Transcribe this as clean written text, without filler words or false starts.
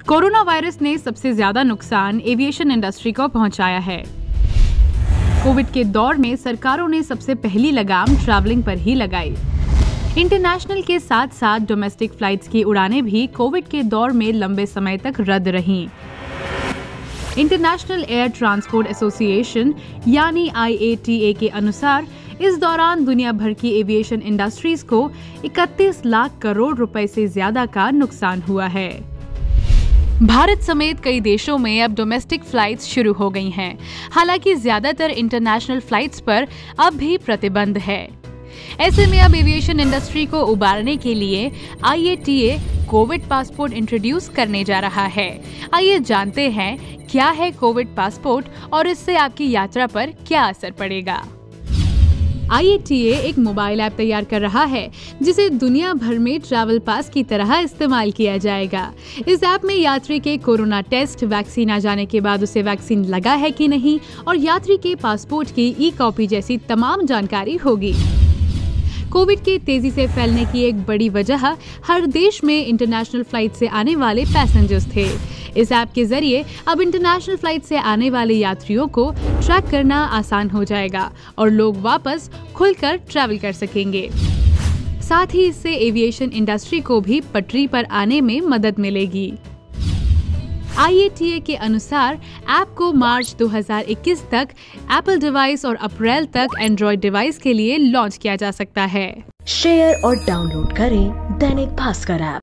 Corona virus ने सबसे ज्यादा नुकसान एविएशन इंडस्ट्री को पहुंचाया है। कोविड के दौर में सरकारों ने सबसे पहली लगाम ट्रैवलिंग पर ही लगाई। इंटरनेशनल के साथ साथ डोमेस्टिक फ्लाइट्स की उड़ानें भी कोविड के दौर में लंबे समय तक रद्द रहीं। इंटरनेशनल एयर ट्रांसपोर्ट एसोसिएशन यानी IATA के अनुसार इस दौरान दुनिया भर की एविएशन इंडस्ट्रीज को 31 लाख करोड़ रुपए से ज्यादा का नुकसान हुआ है। भारत समेत कई देशों में अब डोमेस्टिक फ्लाइट्स शुरू हो गई हैं। हालांकि ज्यादातर इंटरनेशनल फ्लाइट्स पर अब भी प्रतिबंध है। ऐसे में अब एविएशन इंडस्ट्री को उबारने के लिए IATA कोविड पासपोर्ट इंट्रोड्यूस करने जा रहा है। आइए जानते हैं क्या है कोविड पासपोर्ट और इससे आपकी यात्रा पर क्या असर पड़ेगा। IATA एक मोबाइल ऐप तैयार कर रहा है जिसे दुनिया भर में ट्रैवल पास की तरह इस्तेमाल किया जाएगा। इस ऐप में यात्री के कोरोना टेस्ट, वैक्सीन आ जाने के बाद उसे वैक्सीन लगा है कि नहीं और यात्री के पासपोर्ट की ई-कॉपी जैसी तमाम जानकारी होगी। कोविड के तेजी से फैलने की एक बड़ी वजह हर देश में इंटरनेशनल फ्लाइट से आने वाले पैसेंजर्स थे। इस ऐप के जरिए अब इंटरनेशनल फ्लाइट से आने वाले यात्रियों को ट्रैक करना आसान हो जाएगा और लोग वापस खुलकर ट्रैवल कर सकेंगे। साथ ही इससे एविएशन इंडस्ट्री को भी पटरी पर आने में मदद मिलेगी। IATA के अनुसार ऐप को मार्च 2021 तक एप्पल डिवाइस और अप्रैल तक एंड्रॉयड डिवाइस के लिए लॉन्च किया जा सकता है। शेयर और डाउनलोड करें दैनिक भास्कर ऐप।